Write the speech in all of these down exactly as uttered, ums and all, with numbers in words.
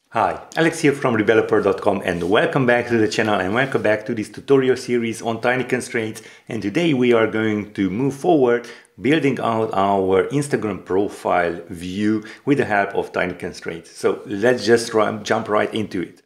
Hi, Alex here from Reveloper dot com and welcome back to the channel and welcome back to this tutorial series on Tiny Constraints. And today we are going to move forward building out our Instagram profile view with the help of Tiny Constraints. So let's just run, jump right into it.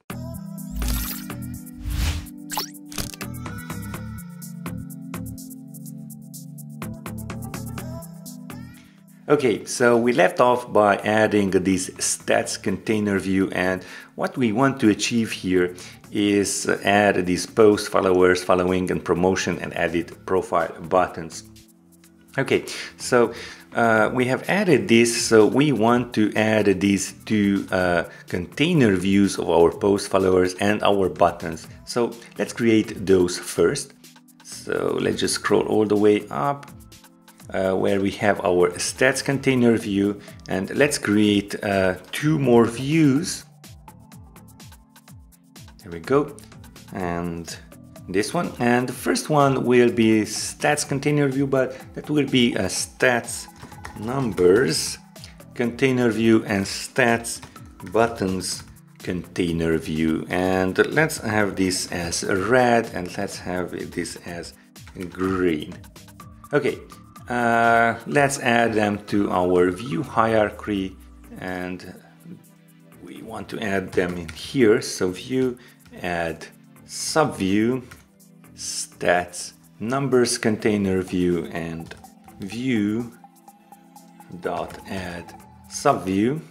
Okay, so we left off by adding this stats container view, and what we want to achieve here is add these post, followers, following and promotion and edit profile buttons. Okay, so uh, we have added this, so we want to add these two uh, container views of our post, followers and our buttons. So let's create those first. So let's just scroll all the way up. Uh, where we have our stats container view, and let's create uh, two more views. There we go, and this one, and the first one will be stats container view, but that will be a stats numbers container view and stats buttons container view. And let's have this as red and let's have this as green. Okay. Uh, let's add them to our view hierarchy, and we want to add them in here. So view, add subview, stats, numbers container view, and view dot add subview,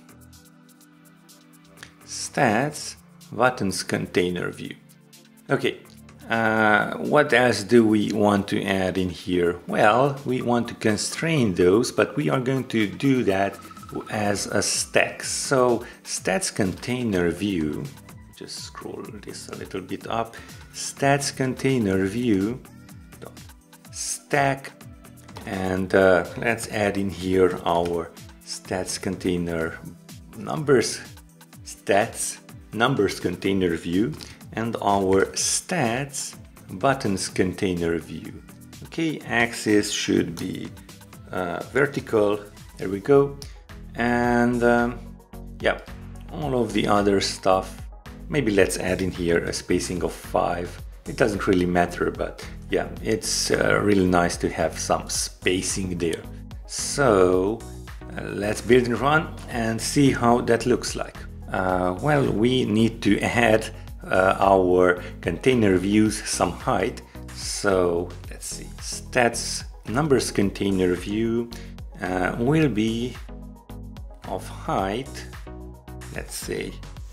stats, buttons container view. Okay. Uh, what else do we want to add in here? Well, we want to constrain those, but we are going to do that as a stack. So stats container view, just scroll this a little bit up, stats container view stack, and uh, let's add in here our stats container numbers, stats numbers container view, and our stats buttons container view. Okay, axis should be uh, vertical. There we go. And um, yeah, all of the other stuff, maybe let's add in here a spacing of five. It doesn't really matter, but yeah, it's uh, really nice to have some spacing there. So uh, let's build and run and see how that looks like. Uh, well, we need to add Uh, our container views some height. So let's see, stats numbers container view uh, will be of height, let's say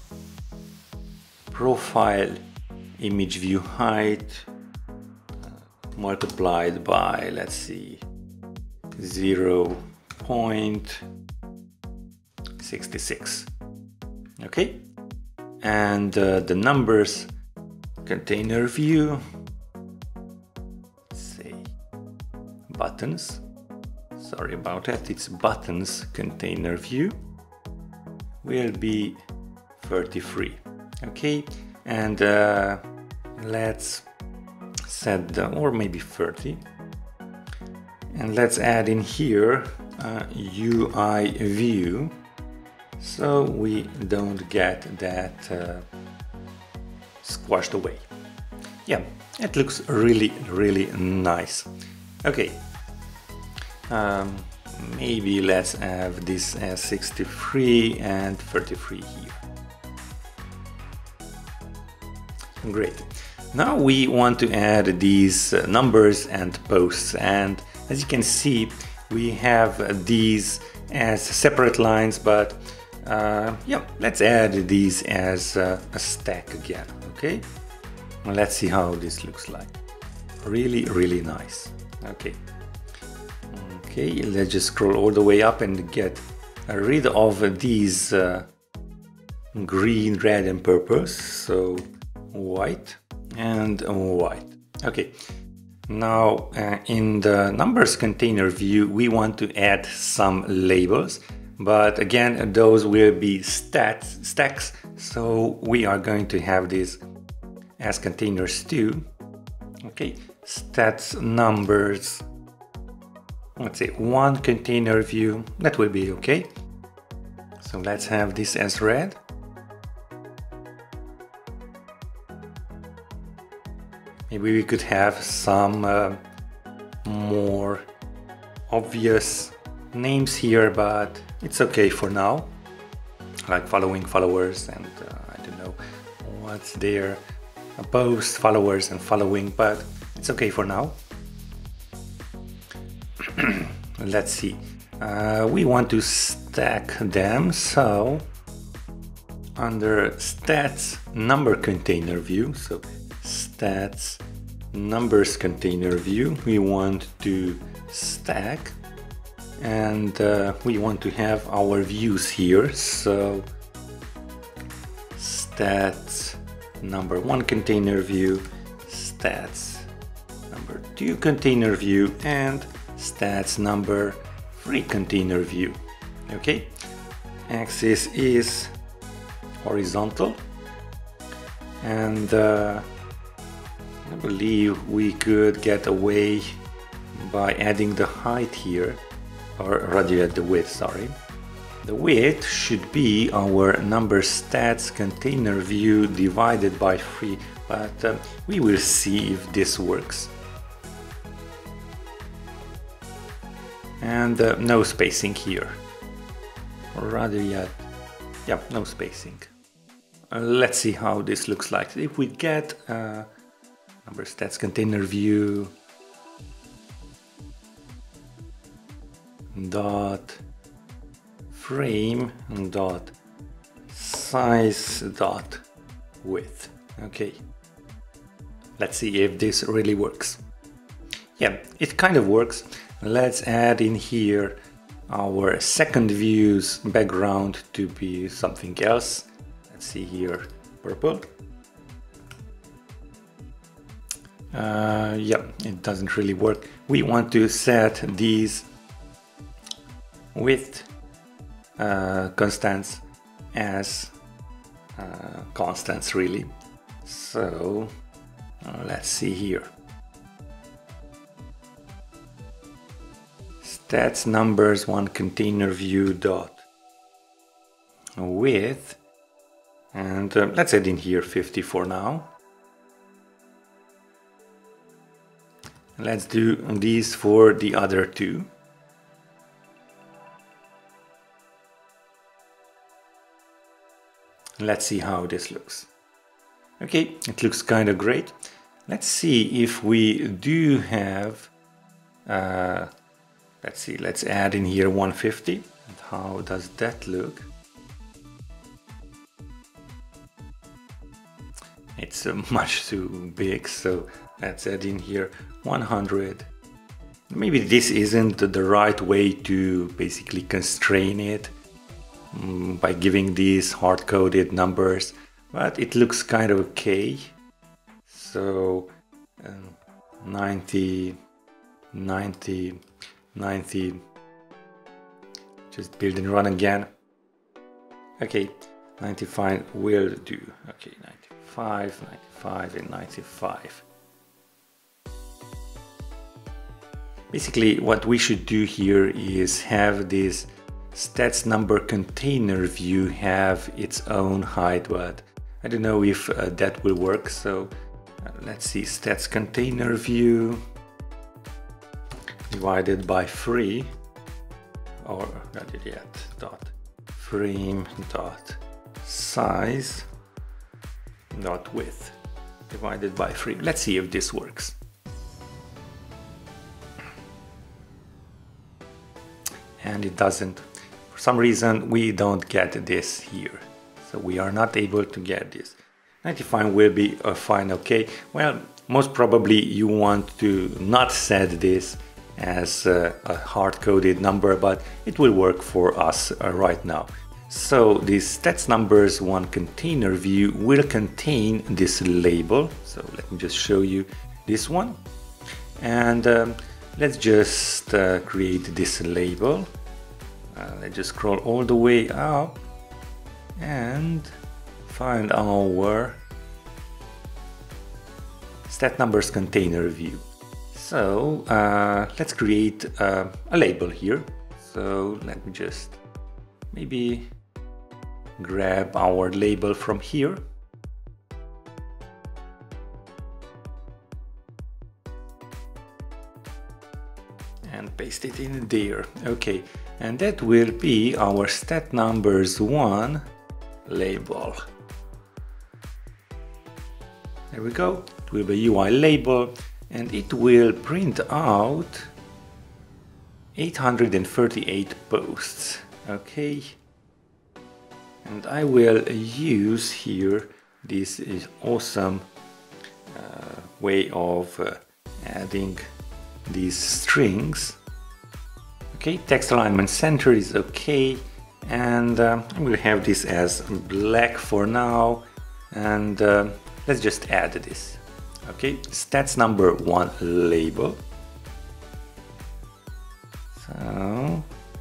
profile image view height uh, multiplied by, let's see, zero point six six. Okay. And uh, the numbers container view, say buttons, sorry about that, it's buttons container view, will be thirty-three. Okay, and uh, let's set the, or maybe thirty, and let's add in here uh, U I view, so we don't get that uh, squashed away. Yeah, it looks really, really nice. Okay, um, maybe let's have this as sixty-three and thirty-three here. Great. Now we want to add these uh, numbers and posts, and as you can see, we have these as separate lines, but Uh, yeah, let's add these as uh, a stack again. Okay, well, let's see how this looks like. Really, really nice. Okay, okay, let's just scroll all the way up and get rid of these uh, green, red, and purple. So white and white. Okay, now uh, in the numbers container view, we want to add some labels. But again, those will be stats, stacks, so we are going to have this as containers too. Okay, stats numbers, let's say one container view, that will be okay. So let's have this as red. Maybe we could have some uh, more obvious names here, but it's okay for now. Like following, followers, and uh, I don't know what's there, post, followers, and following, but it's okay for now. Let's see. Uh, we want to stack them, so under stats number container view, so stats numbers container view, we want to stack, and uh, we want to have our views here. So stats number one container view, stats number two container view, and stats number three container view. Okay, axis is horizontal, and uh, I believe we could get away by adding the height here, or rather the width, sorry. The width should be our number stats container view divided by three, but uh, we will see if this works. And uh, no spacing here, or rather yet, yeah, no spacing. Uh, let's see how this looks like. If we get uh, number stats container view dot frame dot size dot width. Okay, let's see if this really works. Yeah, it kind of works. Let's add in here our second view's background to be something else. Let's see here, purple. Uh, yeah, it doesn't really work. We want to set these width uh, constants as uh, constants really. So uh, let's see here. Stats numbers one container view dot width, and uh, let's add in here fifty for now. Let's do these for the other two. Let's see how this looks. Okay, it looks kind of great. Let's see if we do have uh, let's see, let's add in here one fifty. And how does that look? It's uh, much too big, so let's add in here one hundred. Maybe this isn't the right way to basically constrain it um, by giving these hard-coded numbers, but it looks kind of okay. So um, ninety, ninety, ninety, just build and run again. Okay, ninety-five will do. Okay, ninety-five, ninety-five, and ninety-five. Basically, what we should do here is have this stats number container view have its own height, but I don't know if uh, that will work. So uh, let's see, stats container view divided by three, or not yet, dot frame dot size dot width divided by three. Let's see if this works. And it doesn't. For some reason we don't get this here, so we are not able to get this. ninety-five will be uh, fine. Okay, well, most probably you want to not set this as uh, a hard-coded number, but it will work for us uh, right now. So this stats numbers one container view will contain this label. So let me just show you this one, and um, let's just uh, create this label. Uh, let's just scroll all the way up and find our stat numbers container view. So uh, let's create uh, a label here. So let me just maybe grab our label from here. paste it in there. Okay, and that will be our stat numbers one label. There we go. It will be U I label, and it will print out eight hundred thirty-eight posts. Okay, and I will use here this is awesome uh, way of uh, adding these strings. Okay, text alignment center is okay, and uh, I'm going to have this as black for now, and uh, let's just add this. Okay, stats number one label. So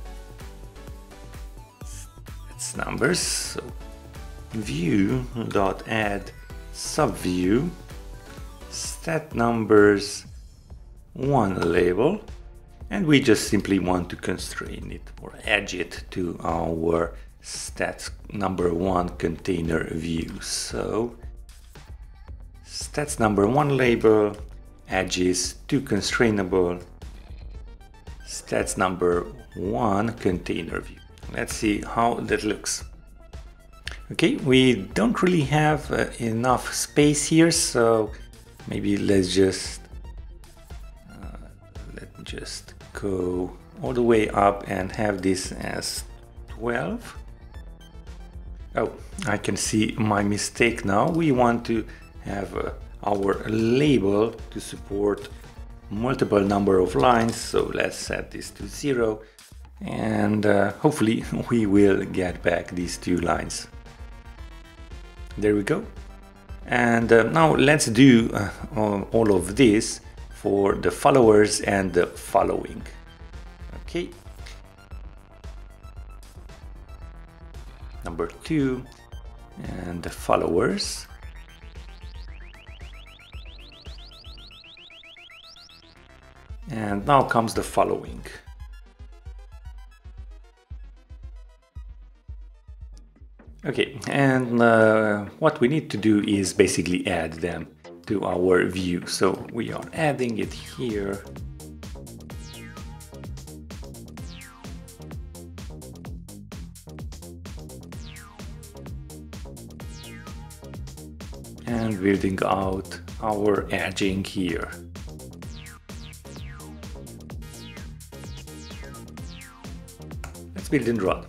stats numbers. So view dot add subview stat numbers one label, and we just simply want to constrain it or edge it to our stats number one container view. So stats number one label, edges to constrainable, stats number one container view. Let's see how that looks. Okay, we don't really have uh, enough space here, so maybe let's just uh, let me just go all the way up and have this as twelve. Oh, I can see my mistake now. We want to have uh, our label to support multiple number of lines, so let's set this to zero, and uh, hopefully we will get back these two lines. There we go. And uh, now let's do uh, all of this for the followers and the following. Okay, number two and the followers. And now comes the following. Okay, and uh, what we need to do is basically add them to our view. So we are adding it here. And building out our edging here. Let's build and run.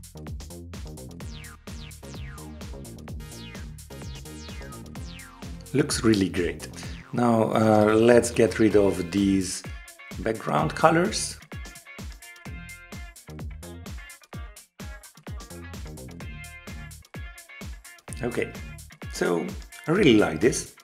Looks really great. Now uh, let's get rid of these background colors. Okay, so I really like this.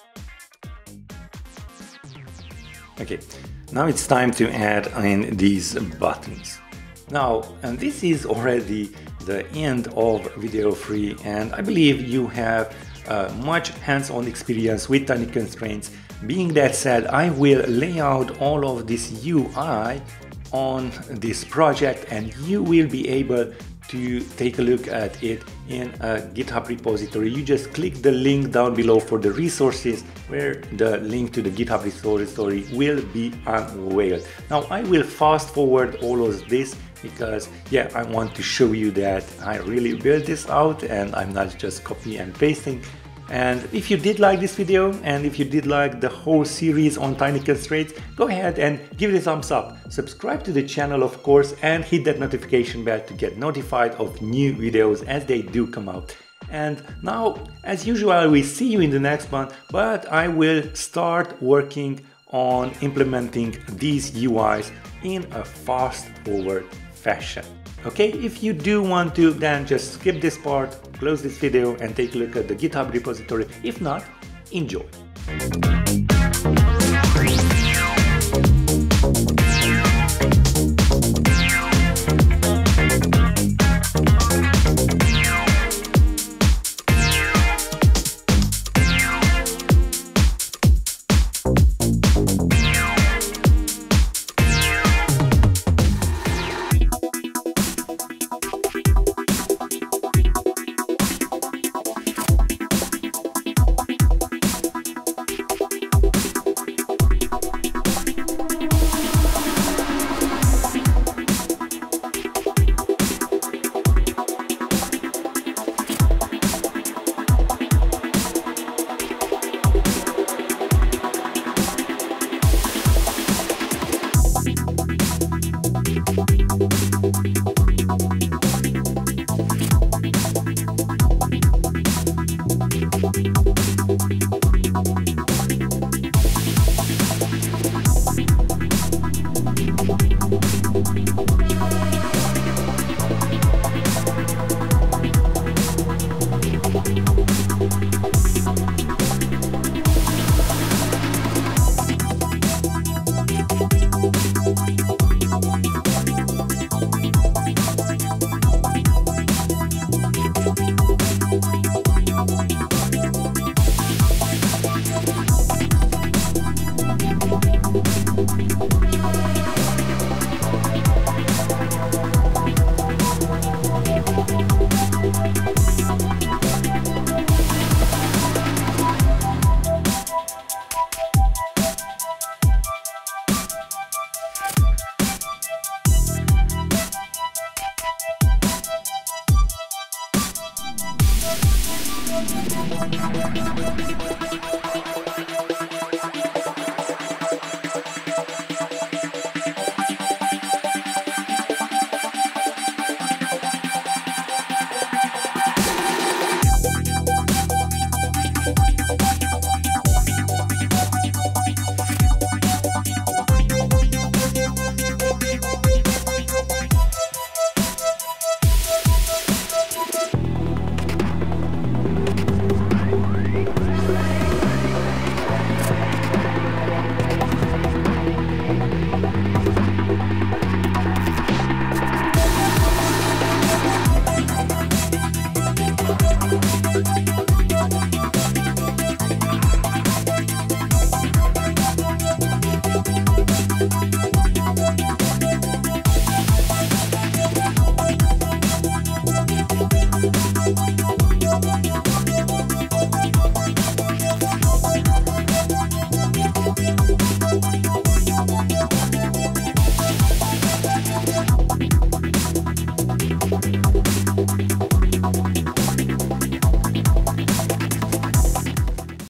Okay, now it's time to add in these buttons. Now, and this is already the end of Video Free, and I believe you have Uh, much hands-on experience with Tiny Constraints. Being that said, I will lay out all of this U I on this project, and you will be able to take a look at it in a GitHub repository. You just click the link down below for the resources, where the link to the GitHub repository will be unveiled. Now I will fast forward all of this because yeah, I want to show you that I really built this out and I'm not just copy and pasting. And if you did like this video, and if you did like the whole series on Tiny Constraints, go ahead and give it a thumbs up. Subscribe to the channel, of course, and hit that notification bell to get notified of new videos as they do come out. And now, as usual, we see you in the next one, but I will start working on implementing these U Is in a fast forward fashion. Okay, if you do want to, then just skip this part, close this video and take a look at the GitHub repository. If not, enjoy.